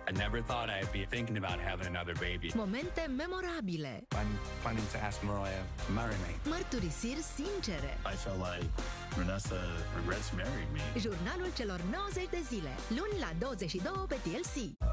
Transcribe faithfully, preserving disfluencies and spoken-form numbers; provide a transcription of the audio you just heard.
I never thought I'd be thinking about having another baby. Momente memorabile. I'm planning to ask Mariah to marry me. Mărturisiri sincere. I felt like Vanessa regrets marrying me. Jurnalul celor nouăzeci de zile. Luni la douăzeci și două pe T L C.